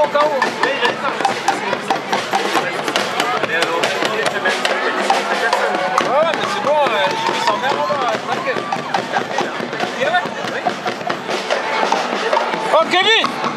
encore? Oui, j'ai dit ça. Ouais, mais c'est bon, j'ai mis son mère là, tranquille. Viens, oui. Oh, Kevin!